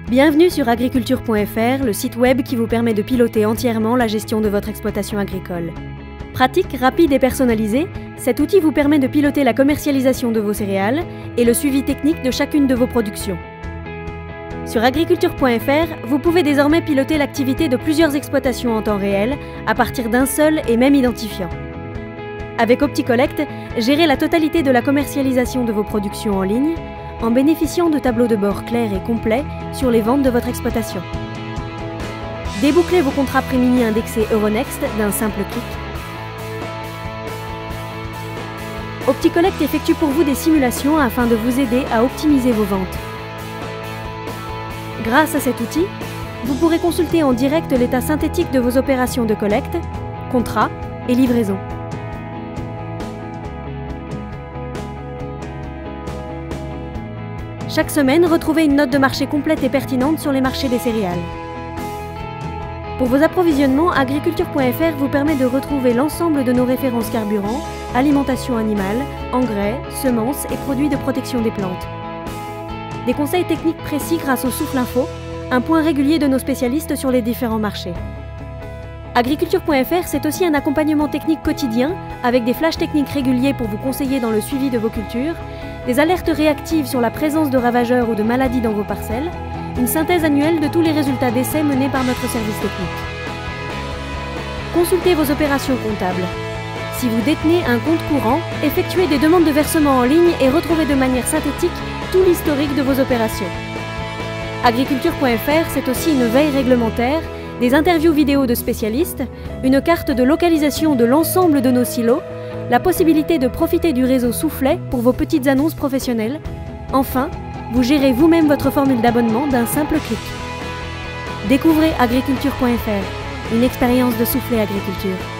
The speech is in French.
Bienvenue sur agriculture.fr, le site web qui vous permet de piloter entièrement la gestion de votre exploitation agricole. Pratique, rapide et personnalisé, cet outil vous permet de piloter la commercialisation de vos céréales et le suivi technique de chacune de vos productions. Sur agriculture.fr, vous pouvez désormais piloter l'activité de plusieurs exploitations en temps réel à partir d'un seul et même identifiant. Avec OptiCollect, gérez la totalité de la commercialisation de vos productions en ligne en bénéficiant de tableaux de bord clairs et complets sur les ventes de votre exploitation. Débouclez vos contrats prémini indexés Euronext d'un simple clic. OptiCollect effectue pour vous des simulations afin de vous aider à optimiser vos ventes. Grâce à cet outil, vous pourrez consulter en direct l'état synthétique de vos opérations de collecte, contrat et livraison. Chaque semaine, retrouvez une note de marché complète et pertinente sur les marchés des céréales. Pour vos approvisionnements, agriculture.fr vous permet de retrouver l'ensemble de nos références carburant, alimentation animale, engrais, semences et produits de protection des plantes. Des conseils techniques précis grâce au Souffle Info, un point régulier de nos spécialistes sur les différents marchés. Agriculture.fr, c'est aussi un accompagnement technique quotidien avec des flashs techniques réguliers pour vous conseiller dans le suivi de vos cultures, des alertes réactives sur la présence de ravageurs ou de maladies dans vos parcelles, une synthèse annuelle de tous les résultats d'essais menés par notre service technique. Consultez vos opérations comptables. Si vous détenez un compte courant, effectuez des demandes de versement en ligne et retrouvez de manière synthétique tout l'historique de vos opérations. Agriculture.fr, c'est aussi une veille réglementaire, des interviews vidéo de spécialistes, une carte de localisation de l'ensemble de nos silos, la possibilité de profiter du réseau Soufflet pour vos petites annonces professionnelles. Enfin, vous gérez vous-même votre formule d'abonnement d'un simple clic. Découvrez agriculture.fr, une expérience de Soufflet Agriculture.